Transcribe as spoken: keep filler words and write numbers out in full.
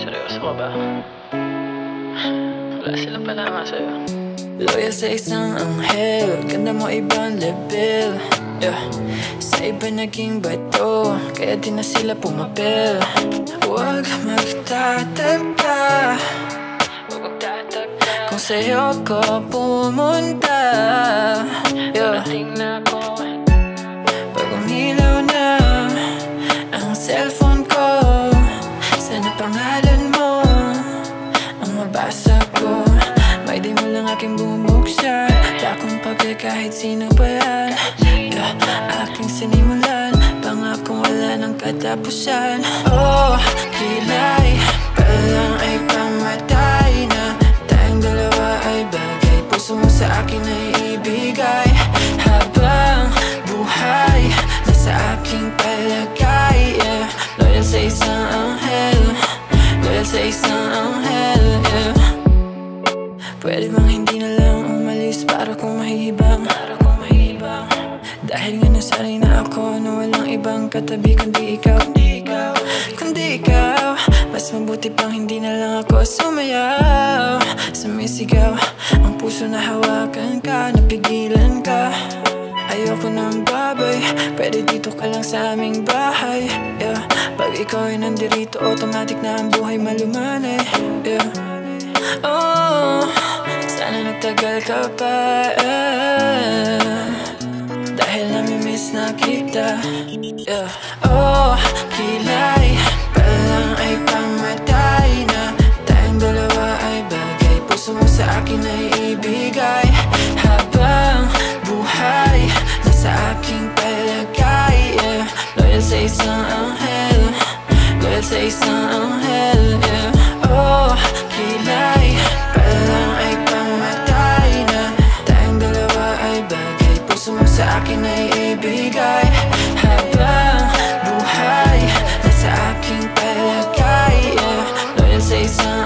Seryoso ka ba? Wala silang palama sa'yo. Loyal sa isang anghel, ganda mo ibang level, yeah. Sa iba naging bato, kaya di na sila pumapel. Huwag magtatagka, Huwag magtatagka kung sa'yo ko pumunta, yeah. Parating na ako. Pag umilaw na ang cellphone ko, sana pangalan mo ang mabasa ko. May di mo lang aking bumuksan, wala akong pagay kahit sino pa yan, yeah. Aking sinimulan, pangakong wala ng katapusan. Oh, kilay pa lang ay pamatay na. Tayong dalawa ay bagay, puso mo sa akin ay ibigay. Habang buhay, nasa aking palagay, yeah. Loyal sa isang anghel, loyal sa isang anghel, yeah. Pwede bang hindi na lang umalis para kung mahihibang, para kung mahihibang. Dahil nga nasanay na ako na walang ibang katabi kundi ikaw, kundi ikaw, kundi ikaw. Mas mabuti pang hindi na lang ako sumayaw, sumisigaw. Ang puso na hawakan ka, napigilan ka. Ayoko ng babay, pwede dito ka lang sa aming bahay, yeah. Pag ikaw ay nandirito, automatic na ang buhay malumanay, yeah. Oh, sana nagtagal ka pa, eh, dahil namimiss na kita, yeah. Oh, kilay pa lang ay pamatay na. Tayong dalawa ay bagay, puso mo sa akin ay ibigay. Habang buhay, nasa aking palagay, yeah. Loyal sa isang anghel, loyal sa isang anghel, yeah. Oh, kilay pa lang ay pamatay na. Tayong dalawa ay bagay, puso mo sa akin ay ibigay. Habang buhay, nasa aking palagay, yeah. Loyal sa isang